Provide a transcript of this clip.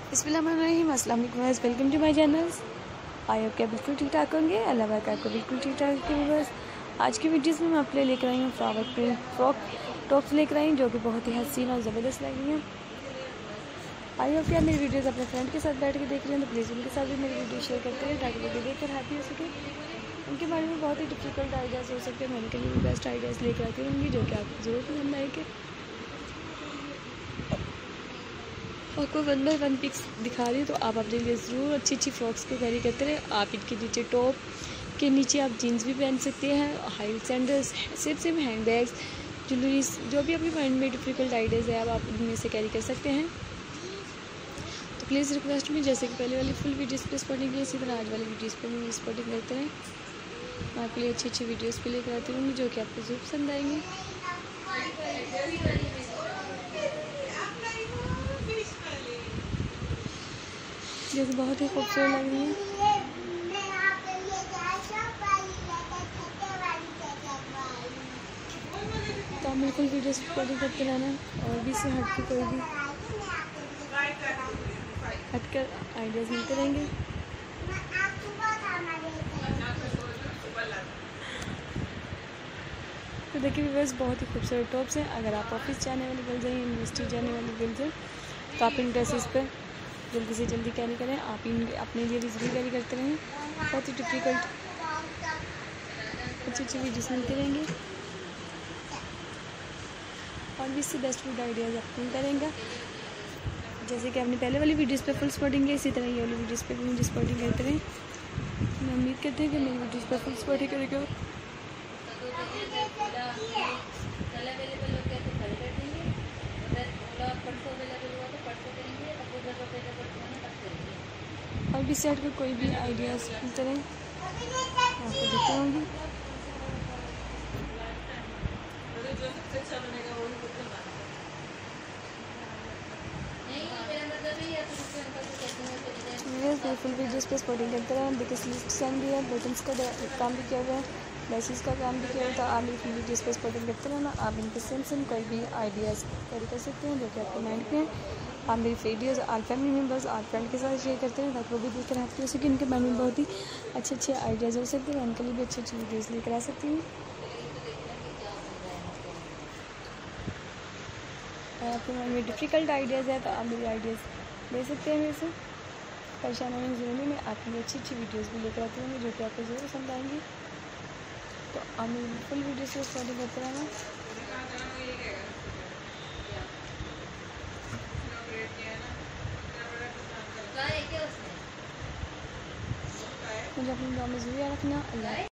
बिस्मिल्लाहिर्रहमानिर्रहीम, अस्सलाम वालेकुम, welcome to my channel. I hope क्या बिल्कुल ठीक ठाक होंगे। अल्लाह पाक आपको बिल्कुल ठीक ठाक के बस आज की वीडियोस में मैं आप लेकर आई हूँ फ्लावर प्रिंट फ्रॉक टॉप्स लेकर आई हूँ जो कि बहुत ही हसीन और ज़बरदस्त लग रही हैं। आई होप क्या मेरी वीडियोस अपने फ्रेंड के साथ बैठ के देख रहे हैं तो प्लीज़ उनके साथ भी मेरी वीडियो शेयर करते हैं ताकि वो भी देख कर हैप्पी हो सके। उनके बारे में बहुत ही डिफिकल्ट आइडियाज़ हो सकते हैं, मैं उनके लिए भी बेस्ट आइडियाज़ लेकर आती रहूँगी जो कि आपको ज़रूर पसंद आएंगे। आपको 1 बाय 1 पिक्स दिखा रही हूँ तो आप अपने लिए ज़रूर अच्छी अच्छी फ्रॉक्स को कैरी करते रहे। आप इनके नीचे टॉप के नीचे आप जीन्स भी पहन सकते हैं, हाई सैंडल्स, सिर्फ हैंड बैग्स, ज्वेलरीज, जो भी अपनी माइंड में डिफिकल्ट आइडियाज़ है आप इनमें से कैरी कर सकते हैं। तो प्लीज़ रिक्वेस्ट में जैसे कि पहले वाली फुल वीडियोज़ पे स्पॉटिंग की इसी तरह आज वाली वीडियोज़ पे भी स्पॉटिंग करते रहें। मैं आपके लिए अच्छी अच्छी वीडियोज़ पे लेकर आती रहूँगी जो कि आपको ज़रूर पसंद आएंगी। जो कि बहुत ही खूबसूरत लग रही है। तो आप बिल्कुल वीडियो रिकॉर्डिंग करते रहना और भी से हट के कोई भी हटकर आइडियाज़ मिलते रहेंगे। तो देखिए व्यूअर्स, बहुत ही खूबसूरत टॉप्स हैं। अगर आप ऑफिस जाने वाली गर्ल्स हैं, यूनिवर्सिटी जाने वाली गर्ल्स हैं तो आप इन ड्रेसेस पर जल्दी से जल्दी कैरी करें। आप इन अपने लिए भी ज़रूर कैरी करते रहें। बहुत ही डिफिकल्ट अच्छी अच्छी वीडियोस मिलते रहेंगे और भी इससे बेस्ट फूड आइडियाज़ आपको मिलता रहेगा। जैसे कि आपने पहले वाली वीडियोस पे फुल स्पॉटिंग किया, इसी तरह ये वाली वीडियोस पे भी मुझे स्पॉटिंग करते रहें। मैं उम्मीद करती हूँ कि मेरी वीडियोस पे फुल स्पॉटिंग करेगा। और भी सेट कर कोई भी आइडियाज़ मिलते रहें आपको देते होंगी। फुल वीडियोस पे स्पॉटिंग करते रहें। देखिए स्लीव्स डिज़ाइन भी है, बटन्स का काम भी किया हुआ है, लेसेस का काम भी किया हुआ है। तो आप मेरी वीडियोस पे स्पॉटिंग करते रहना। आप इनके सेम कोई भी आइडियाज़ कैरी कर सकते हैं जो कि आपके माइंड में है। आप मेरी videos all family members all friend के साथ शेयर करते हैं ताकि वो भी देखकर हैप्पी हो सके। उनके माइंड में बहुत ही अच्छे अच्छे आइडियाज़ हो सकते हैं, उनके लिए भी अच्छी अच्छी वीडियोज़ लेकर आ सकती हूँ। आपके माइंड में डिफ़िकल्ट आइडियाज़ है तो आप मेरे आइडियाज़ ले सकते हैं मेरे से। परेशान होने की ज़रूरत नहीं, मैं आपके लिए अच्छी अच्छी वीडियोज़ भी लेकर आती हूँ जो कि आपको ज़रूर पसंद आएंगी। तो आप मेरी फुल वीडियो से फॉलो करते रहना। मुझे अपनी दुआ में ज़रूर रखना। अल्लाह।